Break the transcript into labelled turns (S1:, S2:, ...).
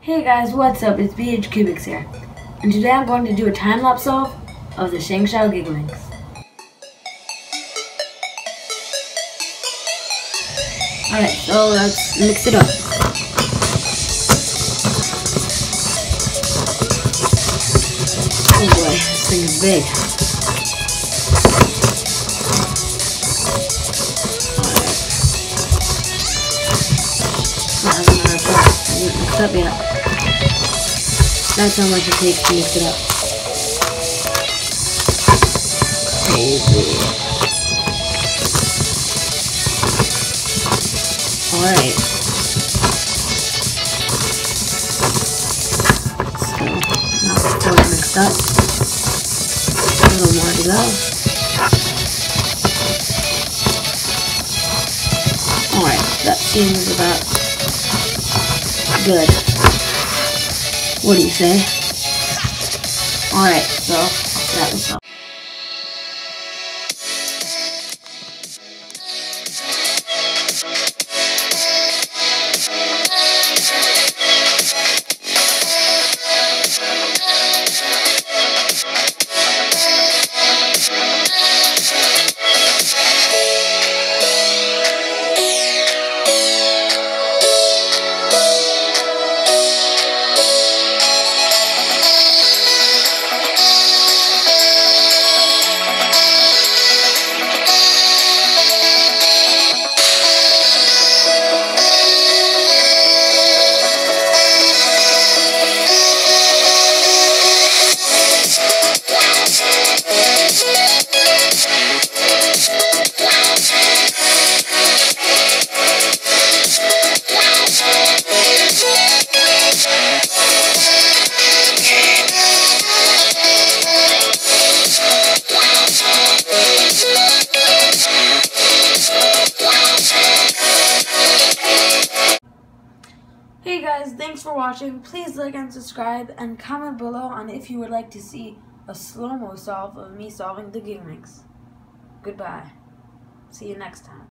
S1: Hey guys, what's up? It's BHCubix here, and today I'm going to do a time-lapse solve of the ShengShou Gigalings. Alright, so let's mix it up. Oh boy, this thing is big. Alright. I didn't mix up yet. That's how much it takes to mix it up. Crazy. Alright. So, now it's all mixed up. A little more to go. Alright, that seems about good. What do you say? Alright, so I'll start this up. Hey guys, thanks for watching. Please like and subscribe and comment below on if you would like to see a slow-mo solve of me solving the Gigalings. Goodbye. See you next time.